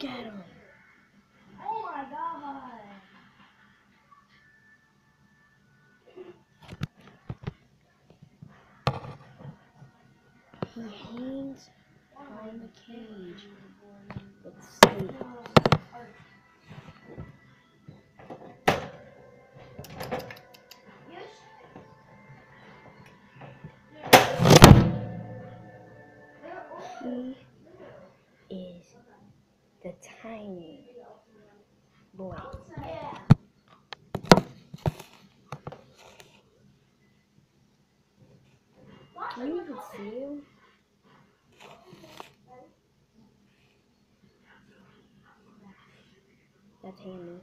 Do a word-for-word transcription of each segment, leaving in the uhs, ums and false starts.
at him. Oh my god. He hangs on the cage with sleep. He is the tiny boy. Can you even see him? That's Hammy.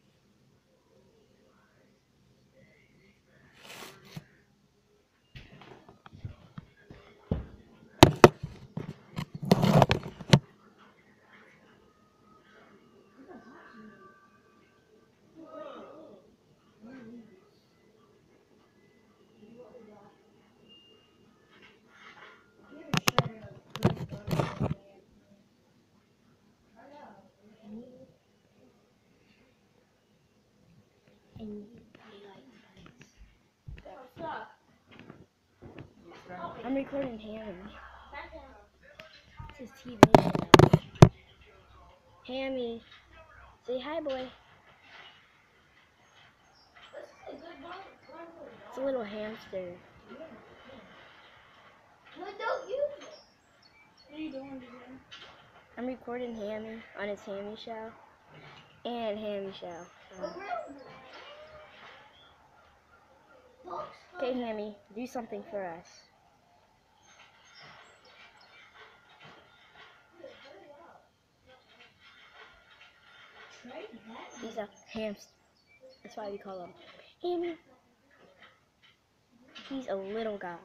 And I'm recording Hammy. It's his T V show. Hammy, say hi, boy. It's a little hamster. What are you doing today? I'm recording Hammy on his Hammy show and Hammy show. So. Okay, Hammy, do something for us. He's a hamster. That's why we call him Hammy. He's a little guy.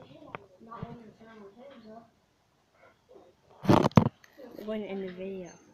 It wasn't in the video.